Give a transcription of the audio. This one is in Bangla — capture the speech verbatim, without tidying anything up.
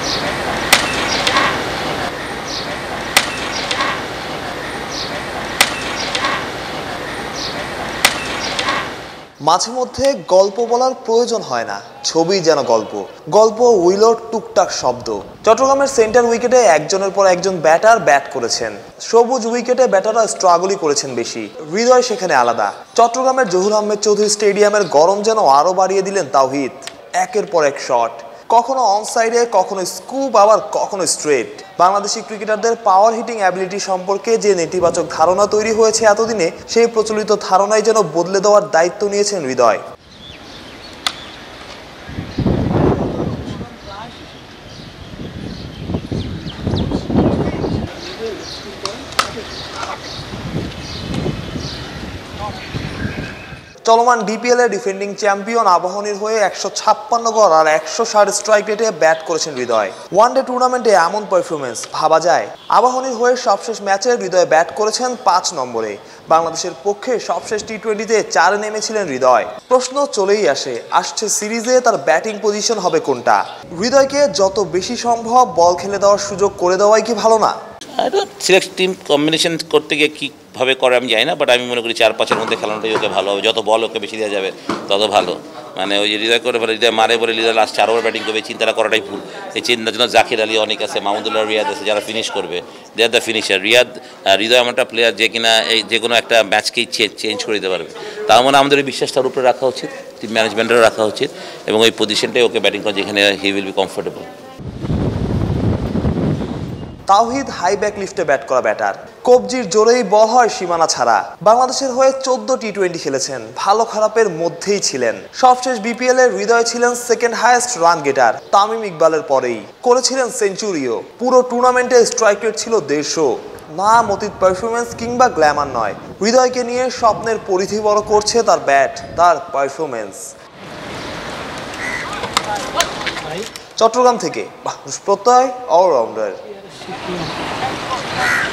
মাঝে মধ্যে গল্প বলার প্রয়োজন হয় না, ছবি যেন গল্প। গল্প উইলোর টুকটাক শব্দ। চট্টগ্রামের সেন্টার উইকেটে একজনের পর একজন ব্যাটার ব্যাট করেছেন। সবুজ উইকেটে ব্যাটাররা স্ট্রাগলই করেছেন বেশি, হৃদয় সেখানে আলাদা। চট্টগ্রামের জহুর আহমেদ চৌধুরী স্টেডিয়ামের গরম যেন আরও বাড়িয়ে দিলেন তাওহিদ। একের পর এক শট, কখনো অন সাইডে, কখনো স্কুপ, আবার কখনো স্ট্রেট। বাংলাদেশি ক্রিকেটারদের পাওয়ার হিটিং অ্যাবিলিটি সম্পর্কে যে নেতিবাচক ধারণা তৈরি হয়েছে এতদিনে, সেই প্রচলিত ধারণাই যেন বদলে দেওয়ার দায়িত্ব নিয়েছেন হৃদয়। চলমান ডিপিএল এর ডিফেন্ডিং চ্যাম্পিয়ন আবাহনীর হয়ে একশো ছাপ্পান্ন গড় আর একশো ষাট স্ট্রাইক রেটে ব্যাট করেছেন হৃদয়। ওয়ানডে টুর্নামেন্টে এমন পারফরমেন্স ভাবা যায়? আবাহনীর হয়ে সবশেষ ম্যাচে হৃদয় ব্যাট করেছেন পাঁচ নম্বরে। বাংলাদেশের পক্ষে সবশেষ টি টোয়েন্টিতে চারে নেমেছিলেন হৃদয়। প্রশ্ন চলেই আসে, আসছে সিরিজে তার ব্যাটিং পজিশন হবে কোনটা? হৃদয়কে যত বেশি সম্ভব বল খেলে দেওয়ার সুযোগ করে দেওয়াই কি ভালো না? সিলেক্ট টিম কম্বিনেশন করতে গিয়ে কীভাবে করে আমি জানি না, বাট আমি মনে করি চার পাঁচের মধ্যে খেলানোটাই ওকে ভালো হবে। যত বল ওকে বেশি দেওয়া যাবে তত ভালো। মানে ওই যে হৃদয় করে বলে হৃদয় মারে বলে হৃদয় লাস্ট চার ওভার ব্যাটিং করবে, চিন্তাটা করাটাই ভুল। এই চিন্তার জন্য জাকির আলী অনেক আছে, মাহমুদুল্লাহ, রিয়াদ আছে যারা ফিনিশ করবে। They are the finisher. Riyad Hridoy এমন একটা প্লেয়ার যে কিনা এই যে কোনো একটা ম্যাচকেই চেঞ্জ করে দিতে পারবে। তার মানে আমাদের এই বিশ্বাসটার উপরে রাখা উচিত, টিম ম্যানেজমেন্টেরও রাখা উচিত, এবং ওই পজিশনটাই ওকে ব্যাটিং করে যেখানে he will be comfortable. Towhid high back লিফটে ব্যাট করা ব্যাটার, কবজির জোরেই বল হয় সীমানা ছাড়া। বাংলাদেশের হয়ে চোদ্দ টি টোয়েন্টি খেলেছেন, ভালো খারাপের মধ্যেই ছিলেন। সবশেষ বিপিএল এর হৃদয় ছিলেন second highest run getter, Tamim ইকবালের পরেই। করেছিলেন সেঞ্চুরিও। পুরো টুর্নামেন্টে স্ট্রাইক রেট ছিল দেড়শো। নাম অতীত পারফরমেন্স কিংবা গ্ল্যামার নয়, হৃদয়কে নিয়ে স্বপ্নের পরিধি বড় করছে তার ব্যাট, তার পারফরমেন্স। চট্টগ্রাম থেকে প্রত্যয় অলরাউন্ডার।